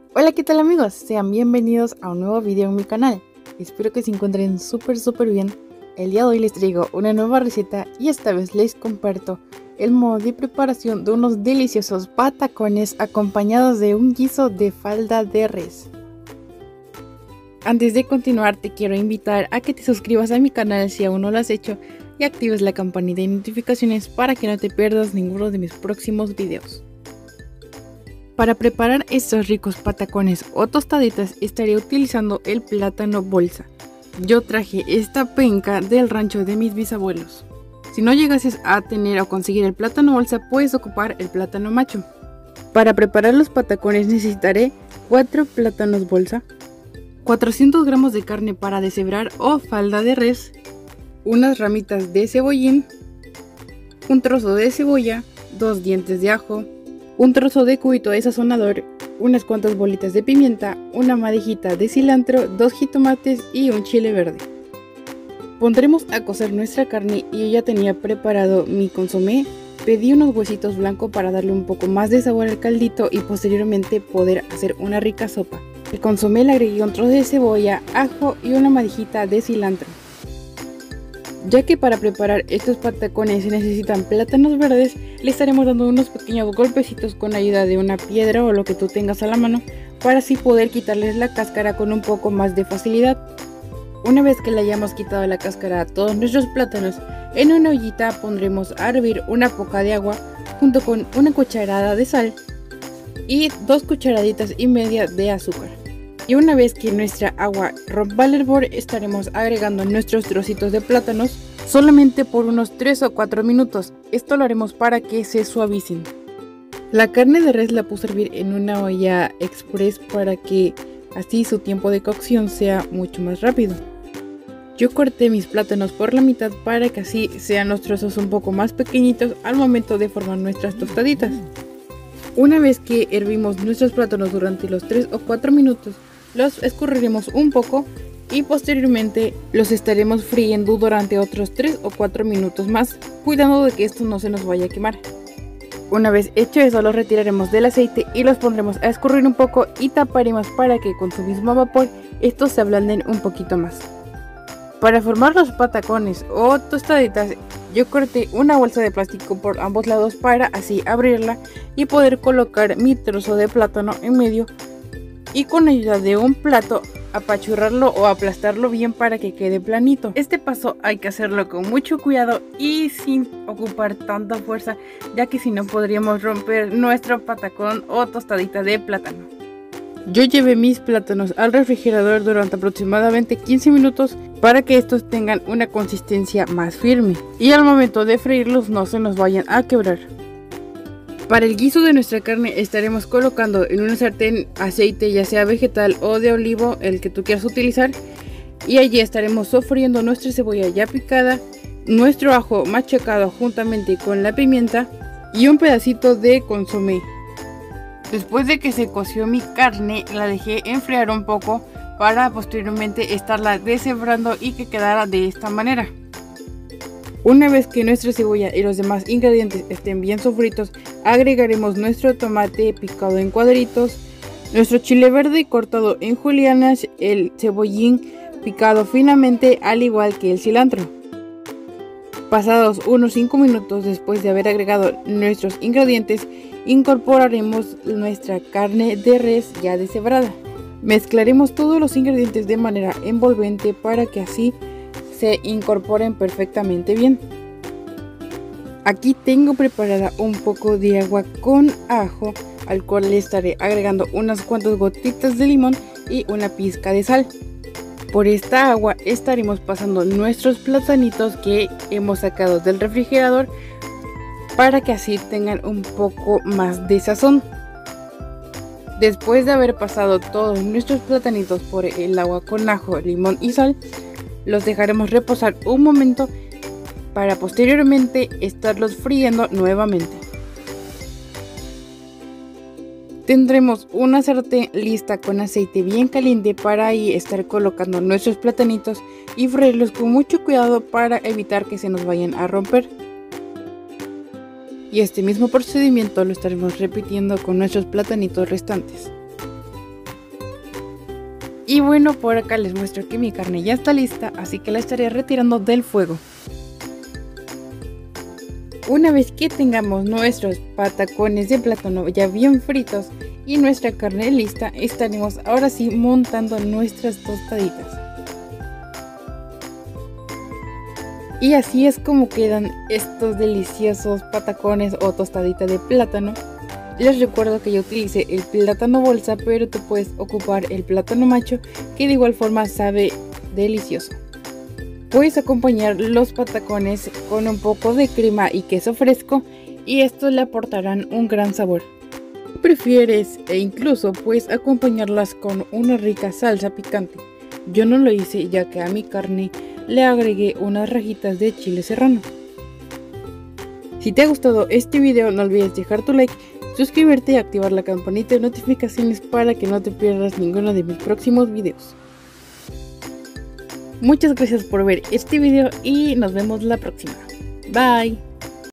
Hola, ¿qué tal amigos? Sean bienvenidos a un nuevo video en mi canal. Espero que se encuentren súper bien. El día de hoy les traigo una nueva receta y esta vez les comparto el modo de preparación de unos deliciosos patacones acompañados de un guiso de falda de res. Antes de continuar te quiero invitar a que te suscribas a mi canal si aún no lo has hecho y actives la campanita de notificaciones para que no te pierdas ninguno de mis próximos videos. Para preparar estos ricos patacones o tostaditas estaré utilizando el plátano bolsa. Yo traje esta penca del rancho de mis bisabuelos. Si no llegases a tener o conseguir el plátano bolsa, puedes ocupar el plátano macho. Para preparar los patacones necesitaré 4 plátanos bolsa, 400 gramos de carne para deshebrar o falda de res, unas ramitas de cebollín, un trozo de cebolla, 2 dientes de ajo, un trozo de cubito de sazonador, unas cuantas bolitas de pimienta, una madejita de cilantro, 2 jitomates y un chile verde. Pondremos a cocer nuestra carne y yo ya tenía preparado mi consomé. Pedí unos huesitos blancos para darle un poco más de sabor al caldito y posteriormente poder hacer una rica sopa. El consomé le agregué un trozo de cebolla, ajo y una madejita de cilantro. Ya que para preparar estos patacones se necesitan plátanos verdes, le estaremos dando unos pequeños golpecitos con ayuda de una piedra o lo que tú tengas a la mano para así poder quitarles la cáscara con un poco más de facilidad. Una vez que le hayamos quitado la cáscara a todos nuestros plátanos, en una ollita pondremos a hervir una poca de agua junto con una cucharada de sal y 2 cucharaditas y media de azúcar. Y una vez que nuestra agua rompa el hervor, estaremos agregando nuestros trocitos de plátanos solamente por unos 3 o 4 minutos. Esto lo haremos para que se suavicen. La carne de res la puse a hervir en una olla express para que así su tiempo de cocción sea mucho más rápido. Yo corté mis plátanos por la mitad para que así sean los trozos un poco más pequeñitos al momento de formar nuestras tostaditas. Una vez que hervimos nuestros plátanos durante los 3 o 4 minutos, los escurriremos un poco y posteriormente los estaremos friendo durante otros 3 o 4 minutos más, cuidando de que esto no se nos vaya a quemar. Una vez hecho eso, los retiraremos del aceite y los pondremos a escurrir un poco y taparemos para que con su mismo vapor estos se ablanden un poquito más. Para formar los patacones o tostaditas, yo corté una bolsa de plástico por ambos lados para así abrirla y poder colocar mi trozo de plátano en medio y con ayuda de un plato apachurrarlo o aplastarlo bien para que quede planito. Este paso hay que hacerlo con mucho cuidado y sin ocupar tanta fuerza, ya que si no podríamos romper nuestro patacón o tostadita de plátano. Yo llevé mis plátanos al refrigerador durante aproximadamente 15 minutos para que estos tengan una consistencia más firme y al momento de freírlos no se nos vayan a quebrar. Para el guiso de nuestra carne estaremos colocando en una sartén aceite, ya sea vegetal o de olivo, el que tú quieras utilizar, y allí estaremos sofriendo nuestra cebolla ya picada, nuestro ajo machacado juntamente con la pimienta y un pedacito de consomé. Después de que se coció mi carne, la dejé enfriar un poco para posteriormente estarla deshebrando y que quedara de esta manera. Una vez que nuestra cebolla y los demás ingredientes estén bien sofritos, agregaremos nuestro tomate picado en cuadritos, nuestro chile verde cortado en julianas, el cebollín picado finamente al igual que el cilantro. Pasados unos 5 minutos después de haber agregado nuestros ingredientes, incorporaremos nuestra carne de res ya deshebrada. Mezclaremos todos los ingredientes de manera envolvente para que así se incorporen perfectamente bien. Aquí tengo preparada un poco de agua con ajo, al cual le estaré agregando unas cuantas gotitas de limón y una pizca de sal. Por esta agua estaremos pasando nuestros platanitos que hemos sacado del refrigerador para que así tengan un poco más de sazón. Después de haber pasado todos nuestros platanitos por el agua con ajo, limón y sal, los dejaremos reposar un momento para posteriormente estarlos friendo nuevamente. Tendremos una sartén lista con aceite bien caliente para ahí estar colocando nuestros platanitos y freírlos con mucho cuidado para evitar que se nos vayan a romper. Y este mismo procedimiento lo estaremos repitiendo con nuestros platanitos restantes. Y bueno, por acá les muestro que mi carne ya está lista, así que la estaré retirando del fuego. Una vez que tengamos nuestros patacones de plátano ya bien fritos y nuestra carne lista, estaremos ahora sí montando nuestras tostaditas. Y así es como quedan estos deliciosos patacones o tostaditas de plátano. Les recuerdo que yo utilicé el plátano bolsa, pero tú puedes ocupar el plátano macho, que de igual forma sabe delicioso. Puedes acompañar los patacones con un poco de crema y queso fresco y estos le aportarán un gran sabor. Si prefieres e incluso puedes acompañarlas con una rica salsa picante. Yo no lo hice ya que a mi carne le agregué unas rajitas de chile serrano. Si te ha gustado este video no olvides dejar tu like, suscribirte y activar la campanita de notificaciones para que no te pierdas ninguno de mis próximos videos. Muchas gracias por ver este video y nos vemos la próxima. Bye.